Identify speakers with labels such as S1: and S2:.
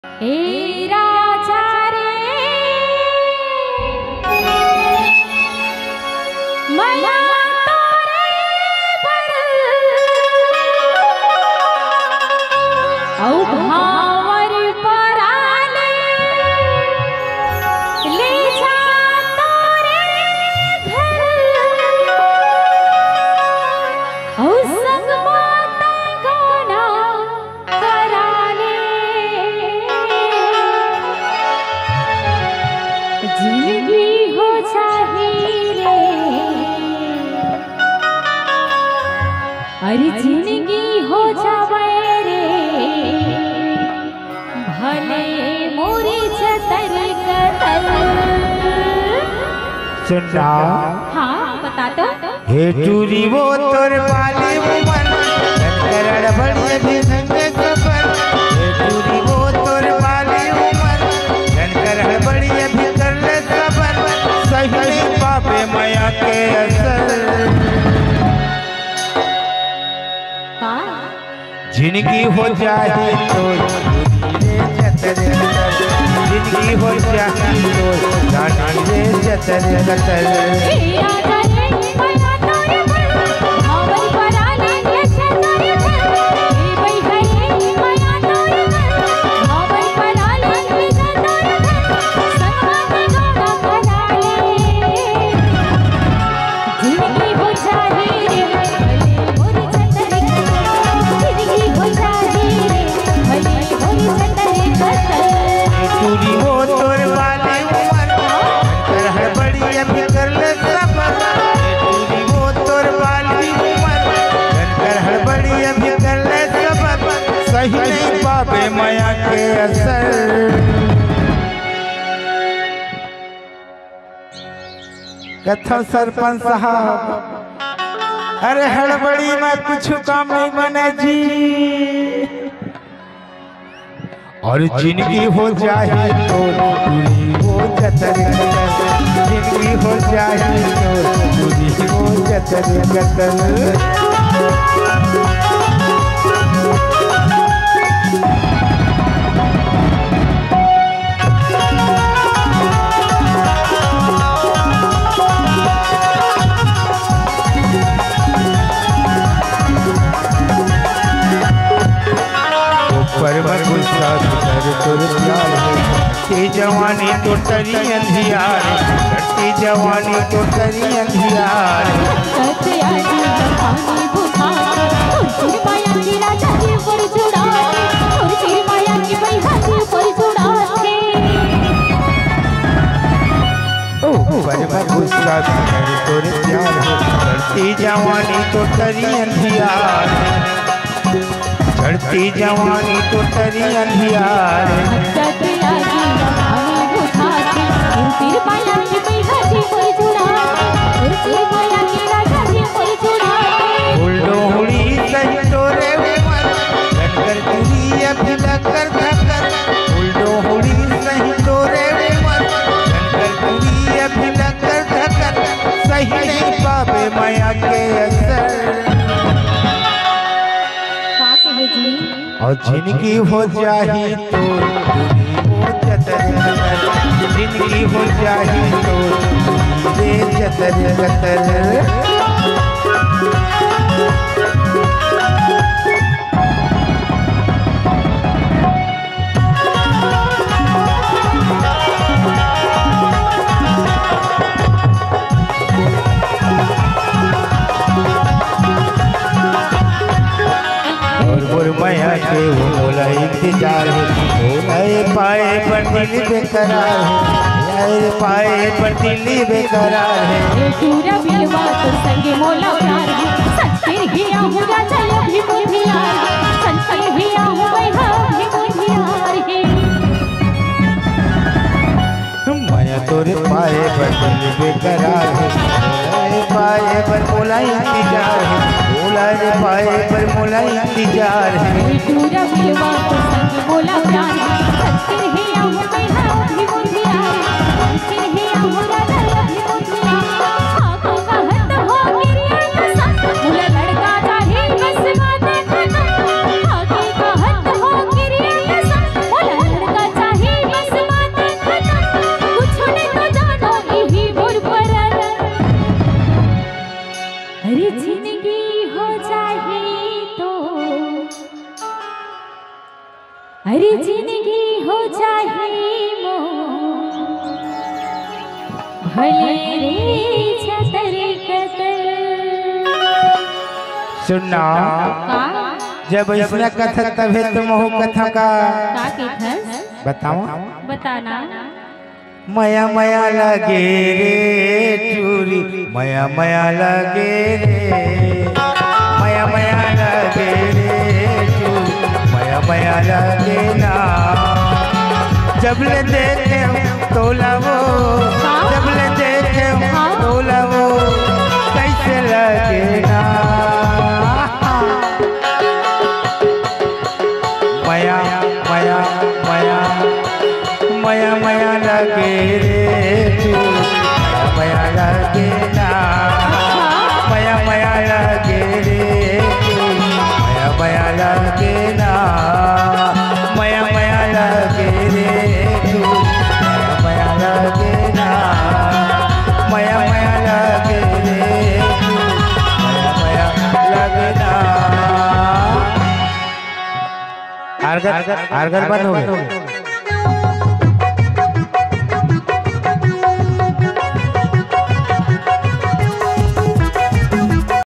S1: हे राजा रे मला तोरे पर औ भावर पराले ले जा तोरे घर औ संग माता गाना कराले जिंदगी हो चाहे रे अरे जिंदगी हो जावे रे भले मोरी छतर कतल।
S2: सुनना
S1: हाँ बता तो
S2: हे टूरी वो तोर पाली मन करण बड़े भी संग सफर हे टूरी वो तोर पाली मन करण बड़े भी कर ले सफर सही पापे माया के असर जिंदगी हो जाए तो जिंदगी हो जाए तो जानी रे जतर जतर टूरी वो तोर वाले उमर कर हड़बड़ी अभी कर ले सफर टूरी वो तोर वाली उमर कर हड़बड़ी अभी कर ले सफर सही नहीं पावे माया के असर। कथम सरपंच साहब अरे हड़बड़ी में कुछ काम नहीं बने जी और जिंदगी हो जाए तो दूरी हो जतर जिंदगी हो जाए तो दूरी हो जतर जतर। पर गुस्सा कर तुर प्यार है जवानी तो तरी अंधियार करती जवानी तो तरी अंधियार पर गुस्सा कर तुर प्यार है करती जवानी तो तरी अंधियार चढ़ती जवानी तो तरी अंधियार उल्डोहड़ी सही तोरे उमर लटकर तुरी अभी लकर धकर उल्डोहड़ी सही तोरे उमर लटकर तुरी अभी लकर धकर सही नहीं पावे माया के असर और जिंदगी हो जाए तो जिंदगी हो जाए तो रे जतर जतर। माया के वो मोला इंतजार है नए पाए पर दिल बेकरार है नए पाए पर दिल बेकरार है
S1: पूरा बिलवा तो संगे मोला प्यार है सच्चे ही आहू राजा भी मुझियार सच्चे ही आहू बैठा भी मुझियार है
S2: माया तोरे पाए पर दिल बेकरार है नए पाए पर मोला इंतजार है पाए पर मोला इंतजार है
S1: पूरा बिलवा तो संगे मोला प्यार है सच्चे ही आहू बैठा भी मुझियार सच्चे ही आहू राजा भी मुझियार आंखों का हद हो गिरिया तो संग मोला लड़का चाहे बस बातें खत्म आंखों का हद हो गिरिया तो संग मोला लड़का जिंदगी हो चाहे मोह भले रे छतर कतर।
S2: सुनना
S1: का
S2: जब इसने कथा तभी तुम हो कथा का
S1: किथस
S2: बताओ।
S1: बताना।
S2: मया मया लगे रे चूरी मया मया लगे रे मया मया लगे रे चूरी मया मया लगे ना। जब ले देखे तोला वो जब ले देखे तोला वो कैसे लगे ना। मया मया मया मया मया लगे रे तू मया लगे ना। मया मया लगे रे तू मया लगे ना। मया मया लगे रे तू मया लगे ना। मया मया लगे रे तू मया लगे ना। आर्गन बंद हो गए।